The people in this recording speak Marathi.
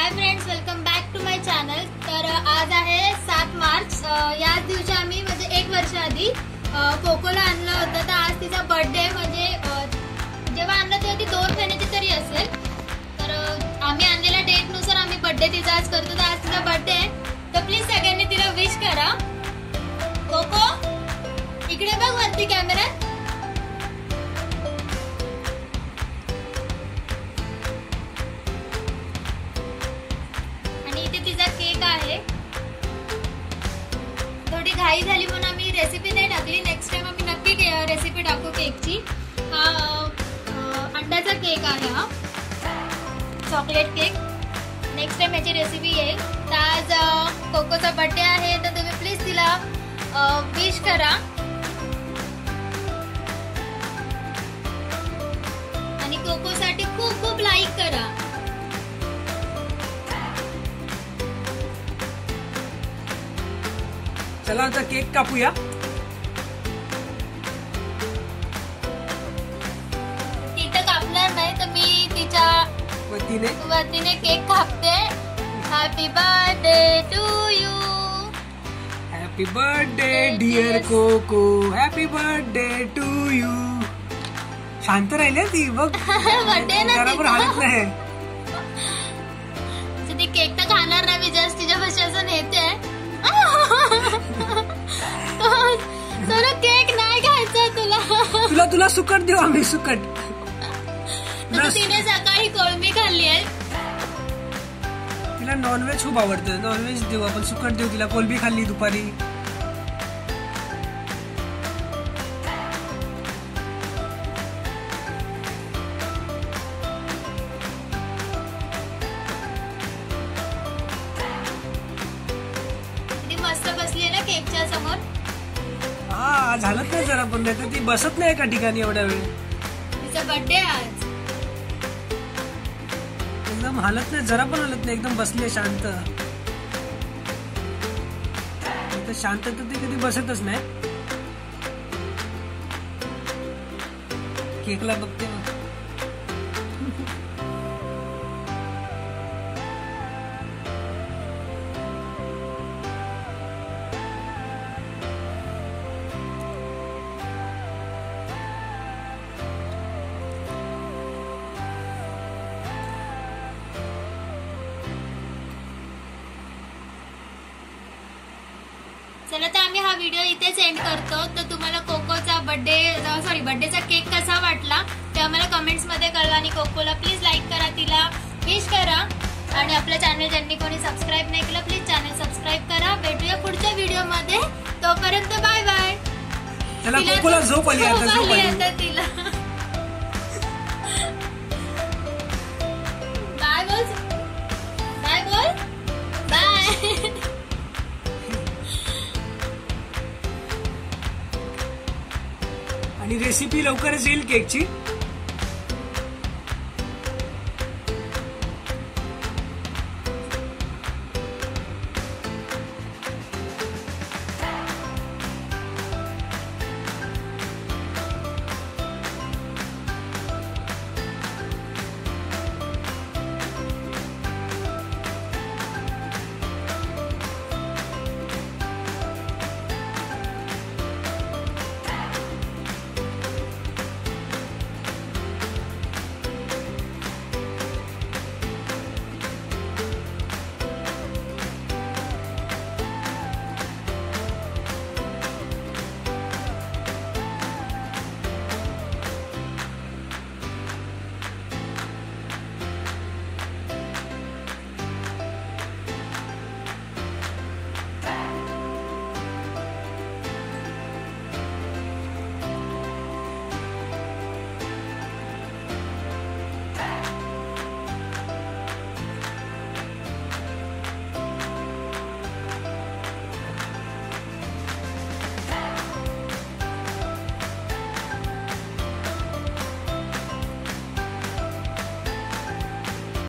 High friends, welcome back to my channel. तर आज आहे 7 मार्च। याच दिवशी आम्ही म्हणजे 1 वर्ष आधी कोकोला आणलं होतं। तर आज तिचा बर्थडे म्हणजे जेव्हा आणलं तेव्हा ती 2 महिन्याची तरी असेल। तर आम्ही आणलेल्या डेट नुसार आम्ही बर्थडे तिचा आज करतो। तर आज तिचा बर्थडे आहे, तर प्लीज सगळ्यांनी तिला विश करा। कोको इकडे बघ वरती कॅमेऱ्यात। तिचा केक आहे। थोडी घाई झाली म्हणून आम्ही रेसिपी नाही टाकली। नेक्स्ट टाइम आम्ही नक्की रेसिपी टाकू केकची। हा अंड्याचा केक आहे, हा चॉकलेट केक। नेक्स्ट टाइम याची रेसिपी येईल। तर आज कोकोचा बर्थडे आहे, तर तुम्ही प्लीज तिला विश करा आणि कोकोसाठी खूप खूप लाईक करा। चला आता केक कापूया। तिथं कापणार नाही, तर मी तिच्या वतीने केक कापते। Happy birthday to you. Happy birthday dear Koko, happy birthday to you. शांत राहिले ती बघ, बरोबर हालत नाही। ती केक तर खाणार नाही, मी जस्ट तिच्या भाषेचं नेते। सोनू केक नाही खायचा तुला। तुला सुकट देऊ आम्ही, सुकट। तिने सकाळी कोळंबी खाल्ली आहे। तिला नॉनव्हेज खूप आवडतं, नॉनव्हेज देऊ आपण, सुकट देऊ तिला। कोळंबी खाल्ली दुपारी। मस्त बसली आहे ना केकच्या समोर। हा झालं नाही जरा पण, नाही तर ती बसत नाही एका ठिकाणी एवढ्या वेळ। तिचा बर्थडे आज एकदम हालत नाही, जरा पण हालत नाही, एकदम बसली शांत। शांत तर ती कधी बसतच नाही। केकला बघते मग। चला तर आम्ही हा व्हिडिओ इथेच एंड करतो। तर तुम्हाला कोकोचा बर्थडेचा केक कसा वाटला ते आम्हाला कमेंट्स मध्ये कळवा आणि कोकोला प्लीज लाईक करा, तिला विश करा आणि आपल्या चॅनल ज्यांनी कोणी सबस्क्राईब नाही केलं प्लीज चॅनल सबस्क्राईब करा। भेटूया पुढच्या व्हिडिओ मध्ये, तोपर्यंत बाय बाय। चला कोकोला झोप आली आता तिला बाय बोल, बाय बोल, बाय। आणि रेसिपी लवकरच येईल केकची।